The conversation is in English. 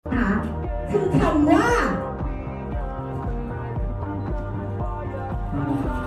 ค่ะคือคำว่า